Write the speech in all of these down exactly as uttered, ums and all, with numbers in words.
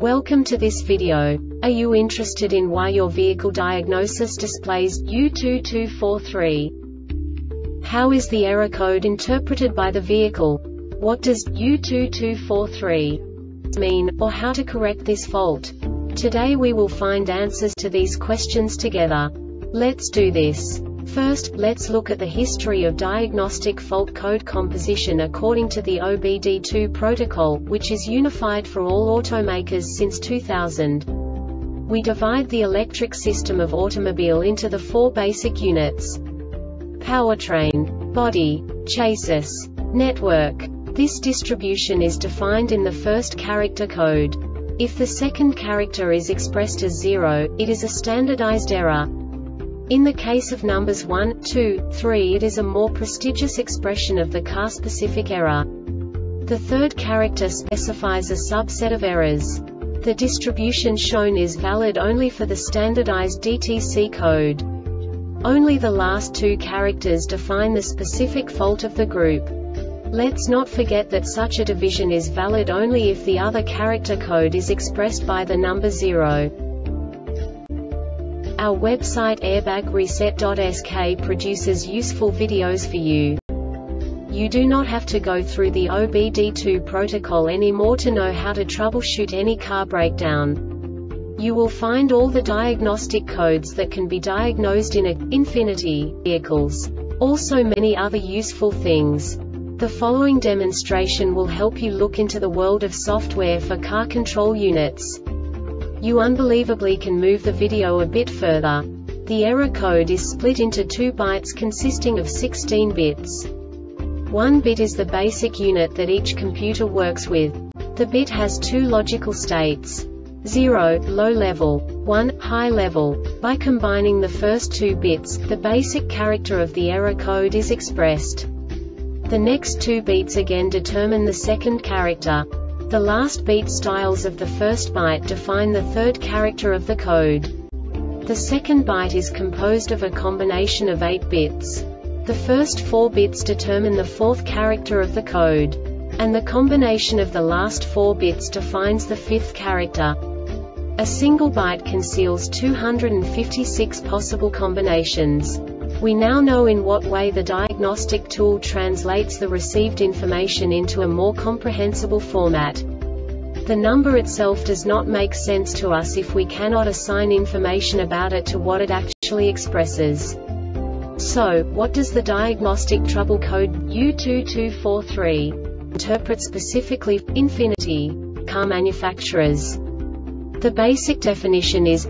Welcome to this video. Are you interested in why your vehicle diagnosis displays U two two four three? How is the error code interpreted by the vehicle? What does U two two four three mean, or how to correct this fault? Today we will find answers to these questions together. Let's do this. First, let's look at the history of diagnostic fault code composition according to the O B D two protocol, which is unified for all automakers since two thousand. We divide the electric system of automobile into the four basic units: powertrain, body, chassis, network. This distribution is defined in the first character code. If the second character is expressed as zero, it is a standardized error. In the case of numbers one, two, three, it is a more prestigious expression of the car-specific error. The third character specifies a subset of errors. The distribution shown is valid only for the standardized D T C code. Only the last two characters define the specific fault of the group. Let's not forget that such a division is valid only if the other character code is expressed by the number zero. Our website airbag reset dot S K produces useful videos for you. You do not have to go through the O B D two protocol anymore to know how to troubleshoot any car breakdown. You will find all the diagnostic codes that can be diagnosed in a Infiniti vehicles. Also many other useful things. The following demonstration will help you look into the world of software for car control units. You unbelievably can move the video a bit further. The error code is split into two bytes consisting of sixteen bits. One bit is the basic unit that each computer works with. The bit has two logical states: zero, low level, one, high level. By combining the first two bits, the basic character of the error code is expressed. The next two bits again determine the second character. The last beat styles of the first byte define the third character of the code. The second byte is composed of a combination of eight bits. The first four bits determine the fourth character of the code. And the combination of the last four bits defines the fifth character. A single byte conceals two hundred fifty-six possible combinations. We now know in what way the diagnostic tool translates the received information into a more comprehensible format. The number itself does not make sense to us if we cannot assign information about it to what it actually expresses. So, what does the diagnostic trouble code U two two four three interpret specifically for Infiniti car manufacturers? The basic definition is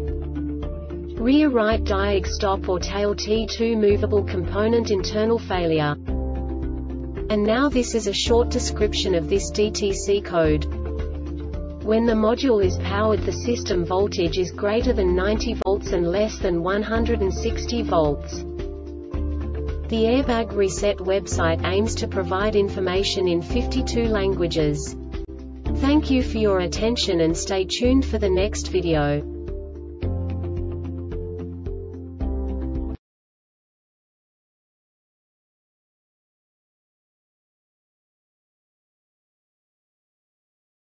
rear right diag stop or tail T two movable component internal failure. And now this is a short description of this D T C code. When the module is powered, the system voltage is greater than ninety volts and less than one hundred sixty volts. The Airbag Reset website aims to provide information in fifty-two languages. Thank you for your attention and stay tuned for the next video.